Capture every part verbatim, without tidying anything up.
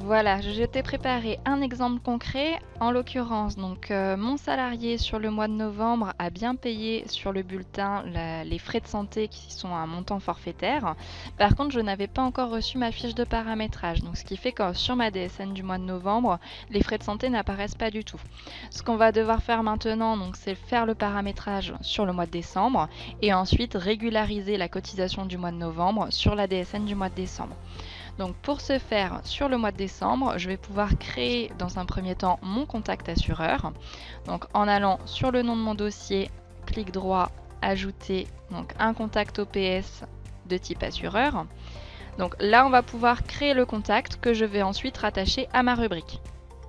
Voilà, je t'ai préparé un exemple concret. En l'occurrence, donc euh, mon salarié sur le mois de novembre a bien payé sur le bulletin la- les frais de santé qui sont un montant forfaitaire. Par contre, je n'avais pas encore reçu ma fiche de paramétrage, donc ce qui fait que sur ma D S N du mois de novembre, les frais de santé n'apparaissent pas du tout. Ce qu'on va devoir faire maintenant, donc, c'est faire le paramétrage sur le mois de décembre et ensuite régulariser la cotisation du mois de novembre sur la D S N du mois de décembre. Donc pour ce faire, sur le mois de décembre, je vais pouvoir créer dans un premier temps mon contact assureur. Donc en allant sur le nom de mon dossier, clic droit, ajouter donc un contact O P S de type assureur. Donc là, on va pouvoir créer le contact que je vais ensuite rattacher à ma rubrique.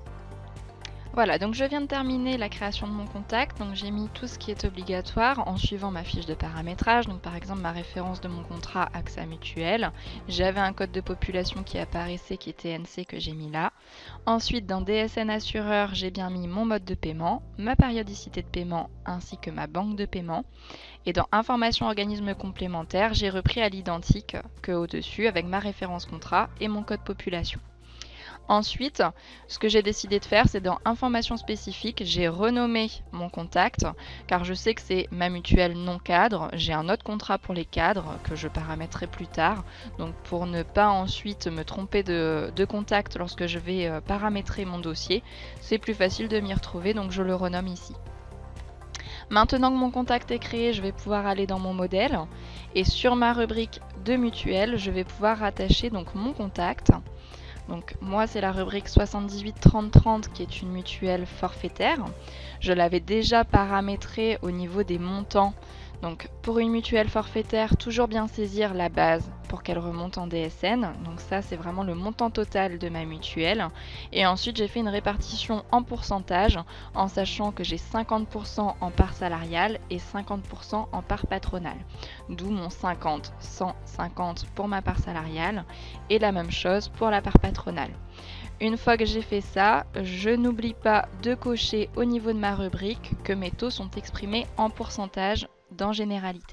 Voilà, donc je viens de terminer la création de mon contact, donc j'ai mis tout ce qui est obligatoire en suivant ma fiche de paramétrage, donc par exemple ma référence de mon contrat A X A Mutuelle, j'avais un code de population qui apparaissait qui était N C que j'ai mis là. Ensuite dans D S N Assureur, j'ai bien mis mon mode de paiement, ma périodicité de paiement ainsi que ma banque de paiement. Et dans Information organisme complémentaire, j'ai repris à l'identique que au-dessus avec ma référence contrat et mon code population. Ensuite, ce que j'ai décidé de faire, c'est dans Informations spécifiques, j'ai renommé mon contact, car je sais que c'est ma mutuelle non cadre. J'ai un autre contrat pour les cadres que je paramétrerai plus tard. Donc pour ne pas ensuite me tromper de, de contact lorsque je vais euh, paramétrer mon dossier, c'est plus facile de m'y retrouver, donc je le renomme ici. Maintenant que mon contact est créé, je vais pouvoir aller dans mon modèle et sur ma rubrique de mutuelle, je vais pouvoir rattacher donc mon contact. Donc moi c'est la rubrique soixante-dix-huit trente trente qui est une mutuelle forfaitaire. Je l'avais déjà paramétrée au niveau des montants. Donc pour une mutuelle forfaitaire, toujours bien saisir la base pour qu'elle remonte en D S N. Donc ça c'est vraiment le montant total de ma mutuelle. Et ensuite j'ai fait une répartition en pourcentage en sachant que j'ai cinquante pour cent en part salariale et cinquante pour cent en part patronale. D'où mon cinquante, cent cinquante pour ma part salariale et la même chose pour la part patronale. Une fois que j'ai fait ça, je n'oublie pas de cocher au niveau de ma rubrique que mes taux sont exprimés en pourcentage dans Généralité.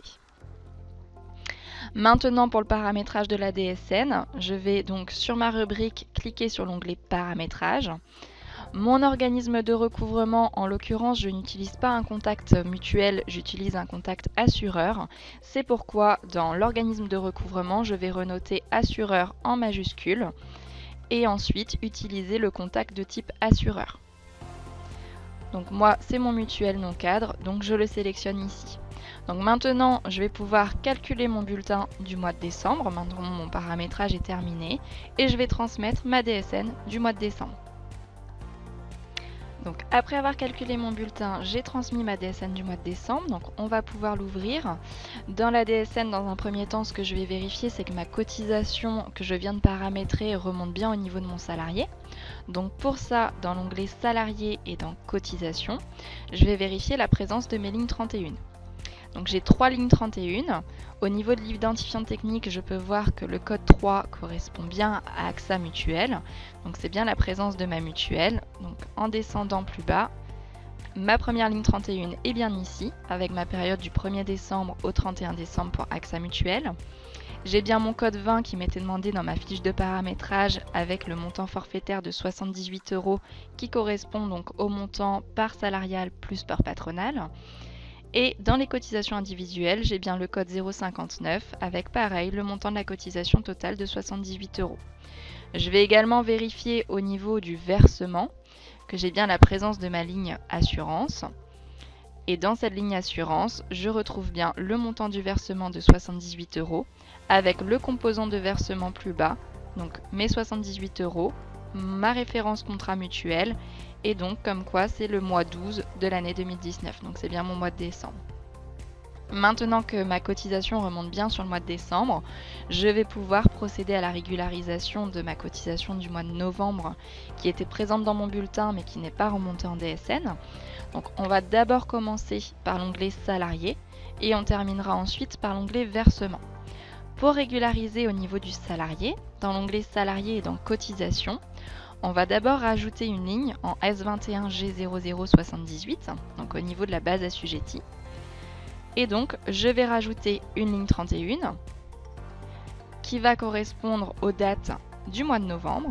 Maintenant pour le paramétrage de la D S N, je vais donc sur ma rubrique cliquer sur l'onglet Paramétrage. Mon organisme de recouvrement, en l'occurrence, je n'utilise pas un contact mutuel, j'utilise un contact assureur. C'est pourquoi dans l'organisme de recouvrement, je vais renoter assureur en majuscule et ensuite utiliser le contact de type assureur. Donc moi, c'est mon mutuel non cadre, donc je le sélectionne ici. Donc maintenant, je vais pouvoir calculer mon bulletin du mois de décembre. Maintenant, mon paramétrage est terminé et je vais transmettre ma D S N du mois de décembre. Donc après avoir calculé mon bulletin, j'ai transmis ma D S N du mois de décembre. Donc on va pouvoir l'ouvrir. Dans la D S N, dans un premier temps, ce que je vais vérifier, c'est que ma cotisation que je viens de paramétrer remonte bien au niveau de mon salarié. Donc pour ça, dans l'onglet salarié et dans cotisation, je vais vérifier la présence de mes lignes trente et une. Donc j'ai trois lignes trente et une. Au niveau de l'identifiant technique, je peux voir que le code trois correspond bien à A X A Mutuelle. Donc c'est bien la présence de ma mutuelle. Donc en descendant plus bas, ma première ligne trente et une est bien ici, avec ma période du premier décembre au trente et un décembre pour A X A Mutuelle. J'ai bien mon code vingt qui m'était demandé dans ma fiche de paramétrage avec le montant forfaitaire de soixante-dix-huit euros qui correspond donc au montant part salariale plus part patronale. Et dans les cotisations individuelles, j'ai bien le code zéro cinquante-neuf avec pareil le montant de la cotisation totale de soixante-dix-huit euros. Je vais également vérifier au niveau du versement que j'ai bien la présence de ma ligne assurance. Et dans cette ligne assurance, je retrouve bien le montant du versement de soixante-dix-huit euros avec le composant de versement plus bas, donc mes soixante-dix-huit euros, ma référence contrat mutuel et donc comme quoi c'est le mois douze de l'année deux mille dix-neuf, donc c'est bien mon mois de décembre. Maintenant que ma cotisation remonte bien sur le mois de décembre, je vais pouvoir procéder à la régularisation de ma cotisation du mois de novembre qui était présente dans mon bulletin mais qui n'est pas remontée en D S N. Donc on va d'abord commencer par l'onglet salarié et on terminera ensuite par l'onglet versement. Pour régulariser au niveau du salarié, dans l'onglet salarié et dans cotisation, on va d'abord rajouter une ligne en S vingt et un G zéro zéro soixante-dix-huit, donc au niveau de la base assujettie. Et donc, je vais rajouter une ligne trente et une qui va correspondre aux dates du mois de novembre.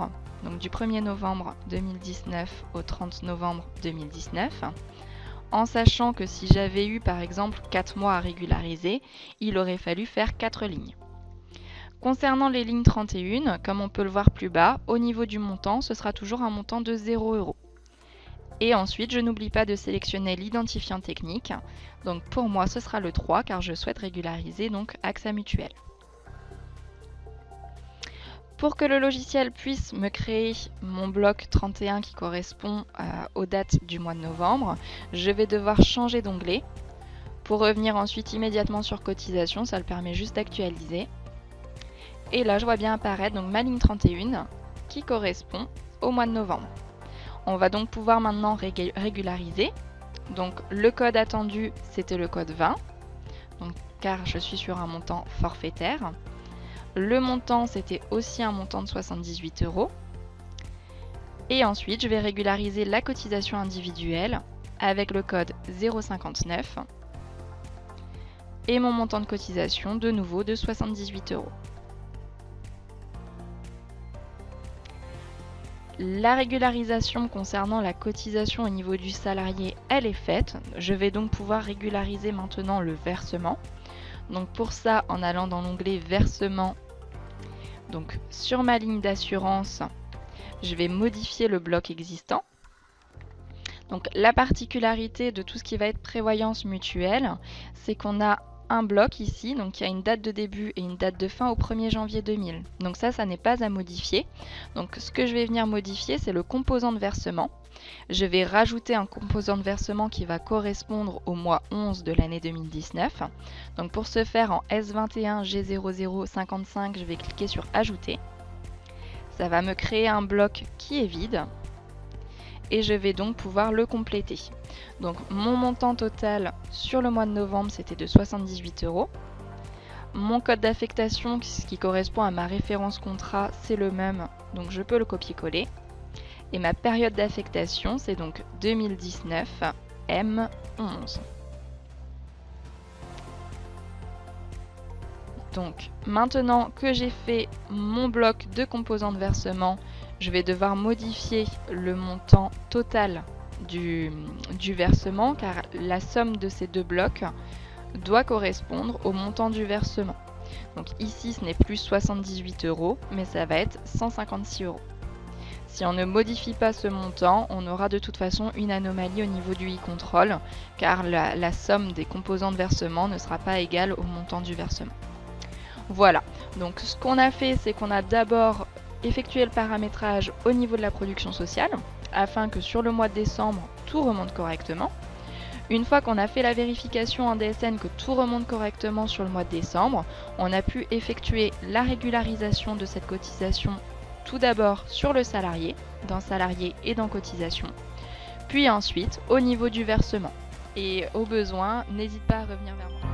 donc du premier novembre deux mille dix-neuf au trente novembre deux mille dix-neuf, en sachant que si j'avais eu par exemple quatre mois à régulariser, il aurait fallu faire quatre lignes. Concernant les lignes trente et un, comme on peut le voir plus bas, au niveau du montant, ce sera toujours un montant de zéro euro. Et ensuite, je n'oublie pas de sélectionner l'identifiant technique. Donc pour moi, ce sera le trois car je souhaite régulariser donc A X A Mutuelle. Pour que le logiciel puisse me créer mon bloc trente et un qui correspond euh, aux dates du mois de novembre, je vais devoir changer d'onglet. Pour revenir ensuite immédiatement sur cotisation, ça le permet juste d'actualiser. Et là, je vois bien apparaître donc ma ligne trente et un qui correspond au mois de novembre. On va donc pouvoir maintenant rég régulariser. Donc le code attendu, c'était le code vingt, donc, car je suis sur un montant forfaitaire. Le montant, c'était aussi un montant de soixante-dix-huit euros. Et ensuite, je vais régulariser la cotisation individuelle avec le code zéro cinquante-neuf. Et mon montant de cotisation, de nouveau, de soixante-dix-huit euros. La régularisation concernant la cotisation au niveau du salarié, elle est faite. Je vais donc pouvoir régulariser maintenant le versement. Donc pour ça, en allant dans l'onglet versement, donc sur ma ligne d'assurance, je vais modifier le bloc existant. Donc la particularité de tout ce qui va être prévoyance mutuelle, c'est qu'on a un bloc ici, donc il y a une date de début et une date de fin au premier janvier deux mille. Donc ça, ça n'est pas à modifier. Donc ce que je vais venir modifier, c'est le composant de versement. Je vais rajouter un composant de versement qui va correspondre au mois onze de l'année deux mille dix-neuf. Donc pour ce faire, en S vingt et un G zéro zéro cinquante-cinq, je vais cliquer sur Ajouter. Ça va me créer un bloc qui est vide. Et je vais donc pouvoir le compléter. Donc mon montant total sur le mois de novembre, c'était de soixante-dix-huit euros. Mon code d'affectation, ce qui correspond à ma référence contrat, c'est le même, donc je peux le copier-coller. Et ma période d'affectation, c'est donc deux mille dix-neuf M onze. Donc maintenant que j'ai fait mon bloc de composants de versement, je vais devoir modifier le montant total du, du versement car la somme de ces deux blocs doit correspondre au montant du versement. Donc ici ce n'est plus soixante-dix-huit euros mais ça va être cent cinquante-six euros. Si on ne modifie pas ce montant, on aura de toute façon une anomalie au niveau du e-control car la, la somme des composants de versement ne sera pas égale au montant du versement. Voilà, donc ce qu'on a fait, c'est qu'on a d'abord effectué le paramétrage au niveau de la production sociale afin que sur le mois de décembre, tout remonte correctement. Une fois qu'on a fait la vérification en D S N que tout remonte correctement sur le mois de décembre, on a pu effectuer la régularisation de cette cotisation tout d'abord sur le salarié, dans salarié et dans cotisation, puis ensuite au niveau du versement. Et au besoin, n'hésite pas à revenir vers moi.